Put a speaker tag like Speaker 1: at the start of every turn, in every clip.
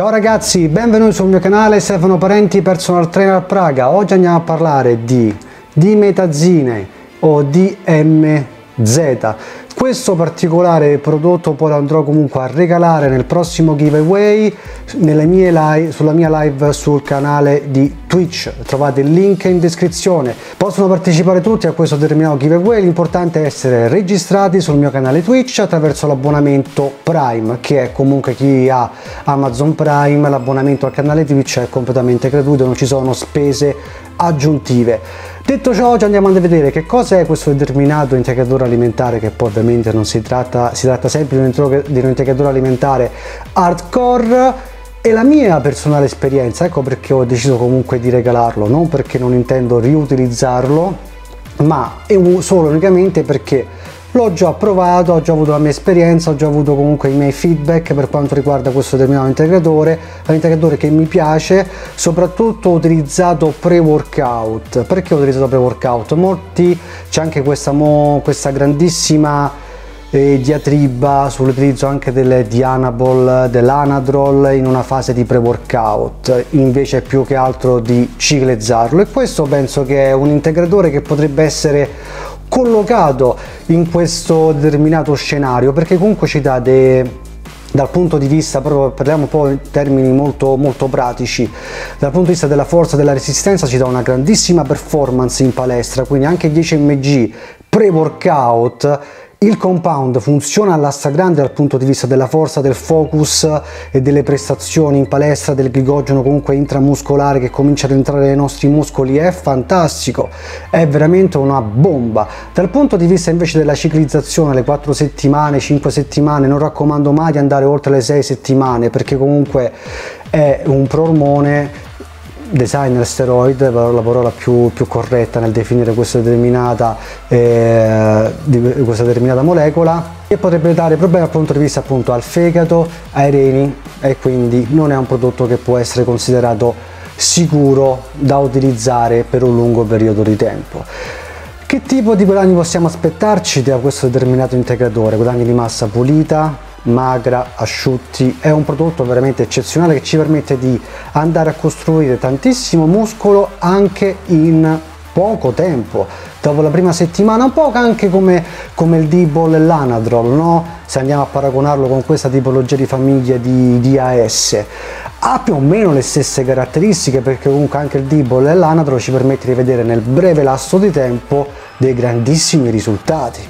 Speaker 1: Ciao ragazzi, benvenuti sul mio canale Stefano Parenti Personal Trainer Praga. Oggi andiamo a parlare di dimetazine o DMZ. Questo particolare prodotto poi lo andrò comunque a regalare nel prossimo giveaway sulla mia live sul canale di Twitch. Trovate il link in descrizione. Possono partecipare tutti a questo determinato giveaway, l'importante è essere registrati sul mio canale Twitch attraverso l'abbonamento Prime, che è comunque chi ha Amazon Prime. L'abbonamento al canale Twitch è completamente gratuito, non ci sono spese aggiuntive. Detto ciò, oggi andiamo a vedere che cosa è questo determinato integratore alimentare, che poi ovviamente non si tratta sempre di un integratore alimentare hardcore, e la mia personale esperienza. Ecco perché ho deciso comunque di regalarlo, non perché non intendo riutilizzarlo, ma solo unicamente perché l'ho già provato, ho già avuto la mia esperienza, ho già avuto comunque i miei feedback per quanto riguarda questo determinato integratore. È un integratore che mi piace, soprattutto ho utilizzato pre-workout. Perché ho utilizzato pre-workout? C'è anche questa grandissima diatriba sull'utilizzo anche di Anabol, dell'Anadrol in una fase di pre-workout, invece più che altro di ciclizzarlo, e questo penso che è un integratore che potrebbe essere collocato in questo determinato scenario, perché comunque ci dà dal punto di vista, proprio parliamo un po' in termini molto pratici, dal punto di vista della forza e della resistenza ci dà una grandissima performance in palestra. Quindi anche 10 mg pre-workout, il compound funziona alla stragrande dal punto di vista della forza, del focus e delle prestazioni in palestra, del glicogeno comunque intramuscolare che comincia ad entrare nei nostri muscoli. È fantastico, è veramente una bomba. Dal punto di vista invece della ciclizzazione, le 4 settimane, 5 settimane, non raccomando mai di andare oltre le 6 settimane, perché comunque è un proormone, designer steroid, la parola più corretta nel definire questa determinata molecola, e potrebbe dare problemi dal punto di vista appunto al fegato, ai reni, e quindi non è un prodotto che può essere considerato sicuro da utilizzare per un lungo periodo di tempo. Che tipo di guadagni possiamo aspettarci da questo determinato integratore? Guadagni di massa pulita, magra, asciutti. È un prodotto veramente eccezionale che ci permette di andare a costruire tantissimo muscolo anche in poco tempo, dopo la prima settimana, un po' anche come il D-Bol e l'Anadrol, no? Se andiamo a paragonarlo con questa tipologia di famiglia di DAS, ha più o meno le stesse caratteristiche, perché comunque anche il D-Bol e l'Anadrol ci permette di vedere nel breve lasso di tempo dei grandissimi risultati.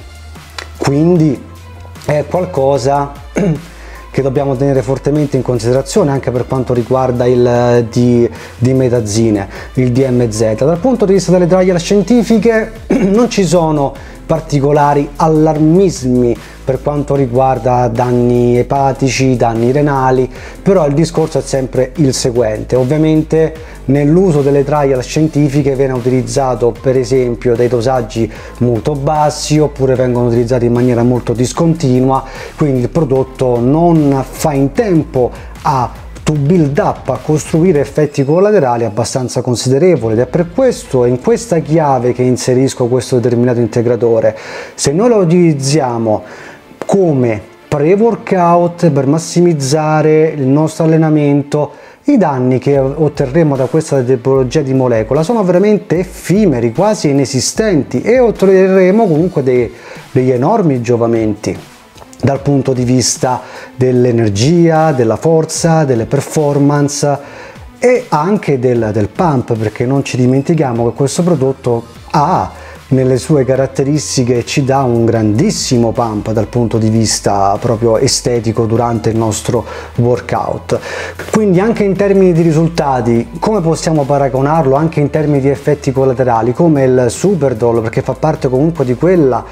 Speaker 1: Quindi è qualcosa che dobbiamo tenere fortemente in considerazione anche per quanto riguarda il dimetazine, il DMZ. Dal punto di vista delle trial scientifiche non ci sono particolari allarmismi per quanto riguarda danni epatici, danni renali, però il discorso è sempre il seguente. Ovviamente nell'uso delle trial scientifiche viene utilizzato per esempio dei dosaggi molto bassi, oppure vengono utilizzati in maniera molto discontinua, quindi il prodotto non fa in tempo a build up, a costruire effetti collaterali abbastanza considerevoli, ed è per questo, in questa chiave, che inserisco questo determinato integratore. Se noi lo utilizziamo come pre-workout per massimizzare il nostro allenamento, i danni che otterremo da questa tipologia di molecola sono veramente effimeri, quasi inesistenti, e otterremo comunque degli enormi giovamenti dal punto di vista dell'energia, della forza, delle performance e anche del pump, perché non ci dimentichiamo che questo prodotto ha nelle sue caratteristiche, ci dà un grandissimo pump dal punto di vista proprio estetico durante il nostro workout. Quindi anche in termini di risultati, come possiamo paragonarlo anche in termini di effetti collaterali, come il Superdol, perché fa parte comunque di quella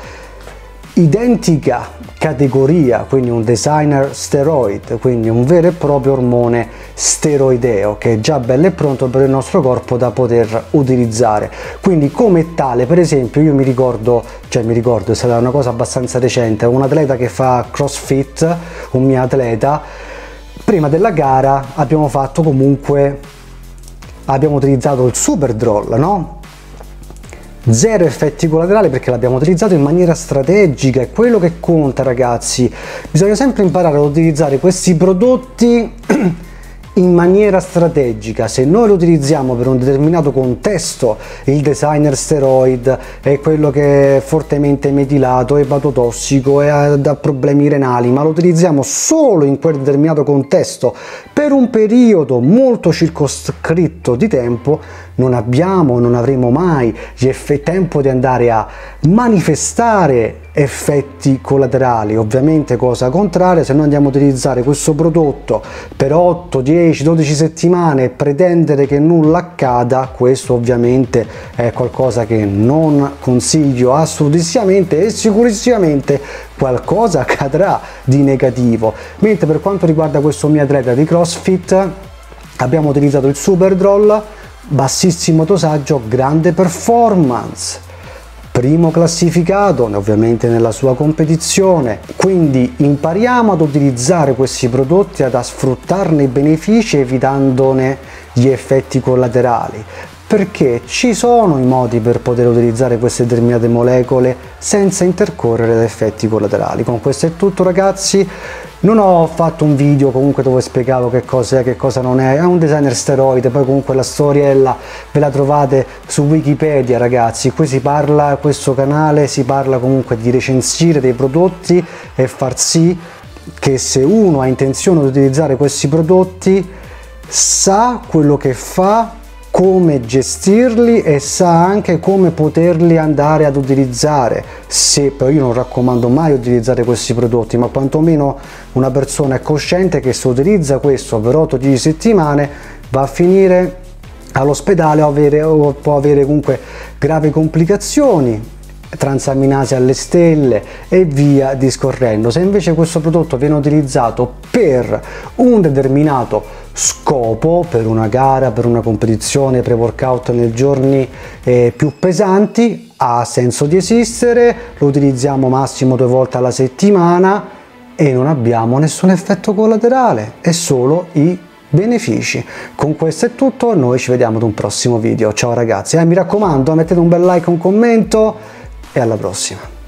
Speaker 1: identica categoria, quindi un designer steroid, quindi un vero e proprio ormone steroideo che è già bello e pronto per il nostro corpo da poter utilizzare. Quindi come tale, per esempio, io mi ricordo, è stata una cosa abbastanza recente, un atleta che fa CrossFit, un mio atleta, prima della gara abbiamo utilizzato il Superdrol, no? Zero effetti collaterali, perché l'abbiamo utilizzato in maniera strategica. È quello che conta, ragazzi. Bisogna sempre imparare ad utilizzare questi prodotti in maniera strategica. Se noi lo utilizziamo per un determinato contesto, il designer steroid è quello che è fortemente metilato, è epatotossico e ha problemi renali, ma lo utilizziamo solo in quel determinato contesto per un periodo molto circoscritto di tempo, non avremo mai tempo di andare a manifestare effetti collaterali. Ovviamente, cosa contraria, se noi andiamo a utilizzare questo prodotto per 8, 10, 12 settimane e pretendere che nulla accada, questo ovviamente è qualcosa che non consiglio assolutissimamente, e sicurissimamente qualcosa accadrà di negativo. Mentre per quanto riguarda questo mio atleta di CrossFit, abbiamo utilizzato il Superdroll, bassissimo dosaggio, grande performance, primo classificato ovviamente nella sua competizione. Quindi impariamo ad utilizzare questi prodotti, ad sfruttarne i benefici evitandone gli effetti collaterali, perché ci sono i modi per poter utilizzare queste determinate molecole senza intercorrere ad effetti collaterali. Con questo è tutto, ragazzi. Non ho fatto un video comunque dove spiegavo che cosa è, che cosa non è un designer steroide, poi comunque la storiella ve la trovate su Wikipedia, ragazzi. Qui si parla, questo canale si parla comunque di recensire dei prodotti e far sì che, se uno ha intenzione di utilizzare questi prodotti, sa quello che fa, come gestirli e sa anche come poterli andare ad utilizzare. Se però, io non raccomando mai utilizzare questi prodotti, ma quantomeno una persona è cosciente che se utilizza questo per 8-10 settimane va a finire all'ospedale o può avere comunque gravi complicazioni, transaminasi alle stelle e via discorrendo. Se invece questo prodotto viene utilizzato per un determinato scopo, per una gara, per una competizione pre-workout nei giorni più pesanti, ha senso di esistere, lo utilizziamo massimo 2 volte alla settimana e non abbiamo nessun effetto collaterale e solo i benefici. Con questo è tutto, noi ci vediamo ad un prossimo video. Ciao ragazzi, mi raccomando, mettete un bel like, un commento e alla prossima.